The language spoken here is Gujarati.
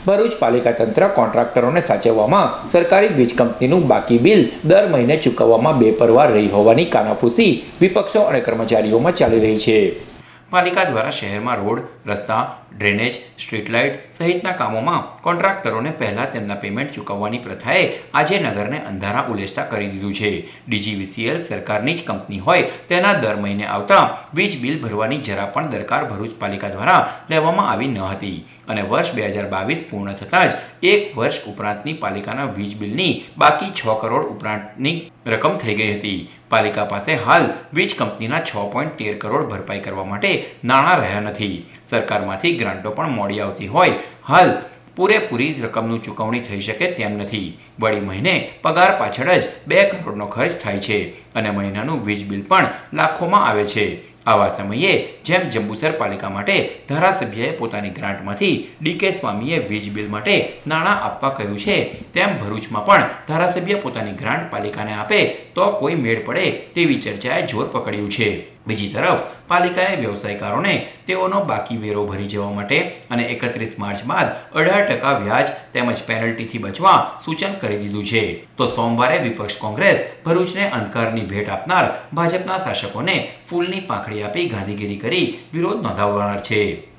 ભરૂચ પાલિકા તંત્ર કોન્ટ્રાક્ટરોને સાચવવામાં સરકારી વીજ કંપનીનું બાકી બિલ દર મહિને ચૂકવવામાં બેપરવા રહી હોવાની કાનાફૂસી વિપક્ષો અને કર્મચારીઓમાં ચાલી રહી છે। પાલિકા દ્વારા શહેરમાં રોડ, રસ્તા, ડ્રેનેજ, સ્ટ્રીટ લાઇટ સહિતના કામોમાં કોન્ટ્રાક્ટરોને પહેલા તેમના પેમેન્ટ ચૂકવવાની પ્રથાએ આજે નગરને અંધારા ઉલેચતા કરી દીધું છે। ડીજીવીસીએલ સરકારની જ કંપની હોય તેના દર મહિને આવતા વીજ બિલ ભરવાની જરા પણ દરકાર ભરૂચ પાલિકા દ્વારા લેવામાં આવી ન હતી અને વર્ષ 2022 પૂર્ણ થતાં જ એક વર્ષ ઉપરાંતની પાલિકાના વીજ બિલની બાકી 6 કરોડ ઉપરાંતની રકમ થઈ ગઈ હતી। પાલિકા પાસે હાલ વીજ કંપનીના 6.13 કરોડ ભરપાઈ કરવા માટે નાણાં રહ્યા નથી। સરકારમાંથી ગ્રાન્ટો પણ મોડી આવતી હોય હાલ પૂરેપૂરી રકમનું ચૂકવણી થઈ શકે તેમ નથી। વળી મહિને પગાર પાછળ જ 2 કરોડનો ખર્ચ થાય છે અને મહિનાનું વીજ બિલ પણ લાખોમાં આવે છે। આવા સમયે જેમ જંબુસર પાલિકા માટે ધારાસભ્યએ પોતાની ગ્રાન્ટમાંથી ડીકે સ્વામીએ વીજ બિલ માટે નાણાં આપવા કહ્યું છે તેમ ભરૂચમાં પણ ધારાસભ્ય પોતાની ગ્રાન્ટ પાલિકાને આપે તો કોઈ મેળ પડે તેવી ચર્ચાએ જોર પકડ્યું છે। બીજી તરફ પાલિકાએ વ્યવસાયકારોને તેઓનો બાકી વેરો ભરી જવા માટે અને 31 માર્ચ બાદ 18% વ્યાજ તેમજ પેનલ્ટીથી બચવા સૂચન કરી દીધું છે। તો સોમવારે વિપક્ષ કોંગ્રેસ ભરૂચને અંધકારની ભેટ આપનાર ભાજપના શાસકોને ફૂલની પાંખડી આપી ગાંધીગીરી કરી વિરોધ નોંધાવનાર છે।